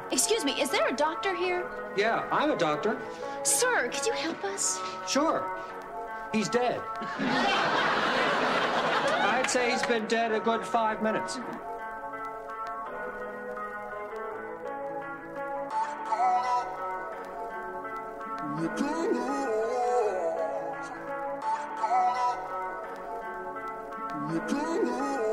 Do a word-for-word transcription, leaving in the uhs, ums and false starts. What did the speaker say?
Excuse me, is there a doctor here? Yeah, I'm a doctor. Sir, could you help us? Sure. He's dead. I'd say he's been dead a good five minutes. You